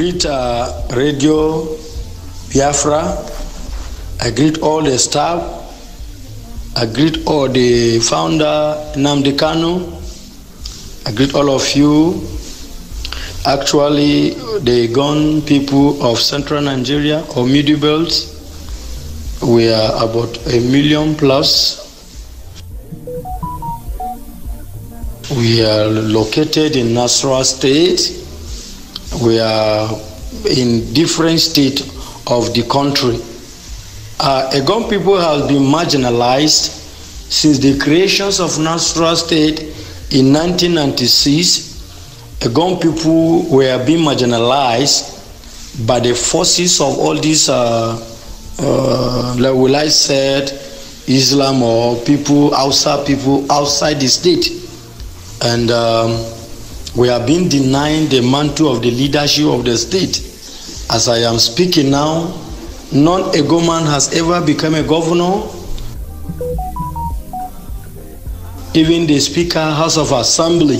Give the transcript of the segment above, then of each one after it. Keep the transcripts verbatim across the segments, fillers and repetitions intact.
greet uh, Radio Biafra. I greet all the staff. I greet all the founder, Nnamdi Kanu. I greet all of you. Actually, the Gon people of central Nigeria or Middle Belt, we are about a million plus. We are located in Nasarawa State. We are in different states of the country. Uh, Egon people have been marginalized since the creations of Nasarawa State in nineteen ninety-six. Egon people were being marginalized by the forces of all these, uh, uh, like will I said, Islam or people outside people outside the state, and um, we are being denied the mantle of the leadership of the state. As I am speaking now, non-Egon man has ever become a governor. Even the Speaker, House of Assembly.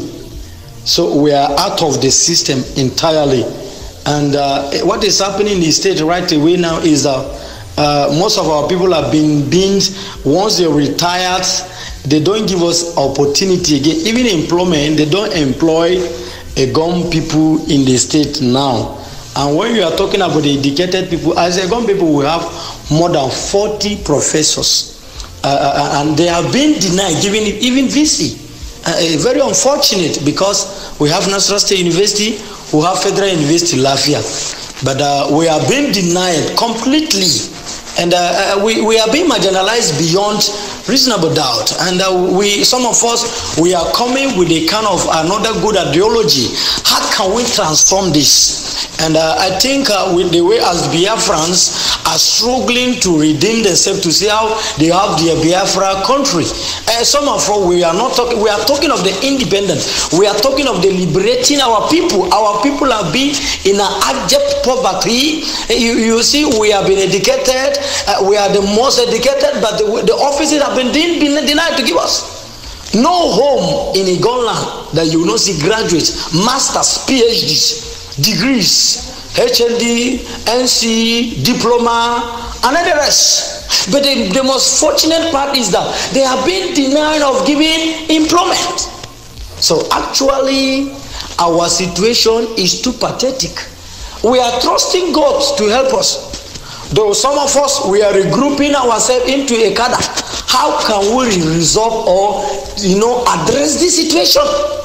So we are out of the system entirely. And uh, what is happening in the state right away now is that uh, most of our people have been binned. Once they retired, they don't give us opportunity again. Even employment, they don't employ Egon people in the state now. And when you are talking about the educated people, as Egon people, we have more than forty professors. Uh, and they have been denied giving even V C. Uh, very unfortunate, because we have Nasarawa State University, we have Federal University Lafia, but uh, we are being denied completely, and uh, we, we are being marginalized beyond reasonable doubt. And uh, we, some of us, we are coming with a kind of another good ideology. How can we transform this? And uh, I think uh, with the way as Biafrans are struggling to redeem themselves, to see how they have their Biafra country. Uh, some of us, we are not talking, we are talking of the independence. We are talking of the liberating our people. Our people have been in an abject poverty. You, you see, we have been educated. Uh, we are the most educated, but the, the offices have been denied to give us. No home in Egon land that you will not see graduates, masters, PhDs, degrees, H N D, N C, diploma, and the rest. But the, the most fortunate part is that they have been denied of giving employment. So actually, our situation is too pathetic. We are trusting God to help us. Though some of us, we are regrouping ourselves into a cadre. How can we resolve or, you know, address this situation?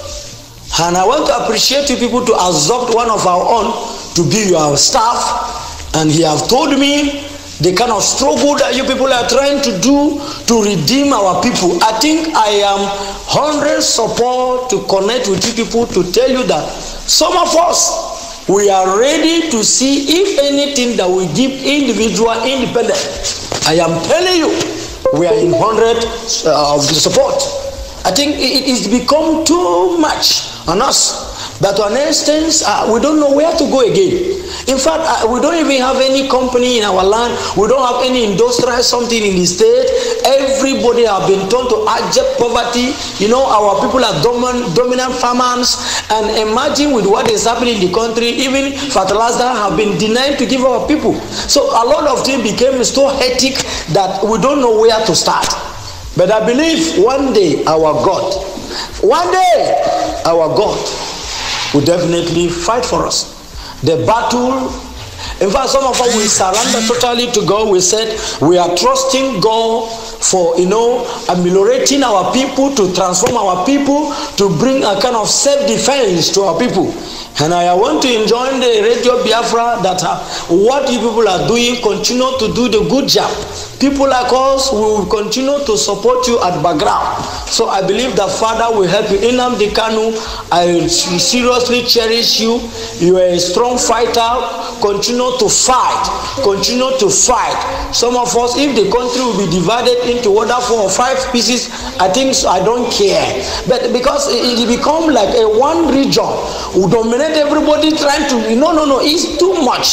And I want to appreciate you people to absorb one of our own to be your staff. And he have told me the kind of struggle that you people are trying to do to redeem our people. I think I am one hundred support to connect with you people to tell you that some of us, we are ready to see if anything that will give individual independence. I am telling you, we are in one hundred uh, of the support. I think it is become too much on us. But to an instance, uh, we don't know where to go again. In fact, uh, we don't even have any company in our land. We don't have any industrial something in the state. Everybody have been turned to abject poverty. You know, our people are dominant, dominant farmers. And imagine with what is happening in the country, even fertilizer have been denied to give our people. So a lot of things became so hectic that we don't know where to start. But I believe one day our God, one day our God will definitely fight for us. The battle, in fact, some of us will surrender totally to God. We said we are trusting God for, you know, ameliorating our people, to transform our people, to bring a kind of self-defense to our people. And I want to enjoin the Radio Biafra that uh, what you people are doing, continue to do the good job. People like us will continue to support you at background. So I believe that Father will help you. Nnamdi Kanu, I seriously cherish you. You are a strong fighter. Continue to fight. Continue to fight. Some of us, if the country will be divided into whether four or five pieces, I think so, I don't care. But because it, it become like a one region who dominate everybody trying to, no, no, no, it's too much.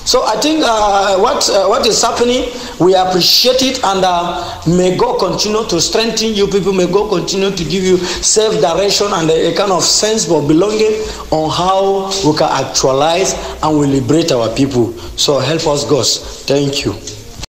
So I think uh, what uh, what is happening, we appreciate it, and uh, may God continue to strengthen you people. May God continue to give you self-direction and a, a kind of sense of belonging on how we can actualize and we liberate our people. So help us, God. Thank you.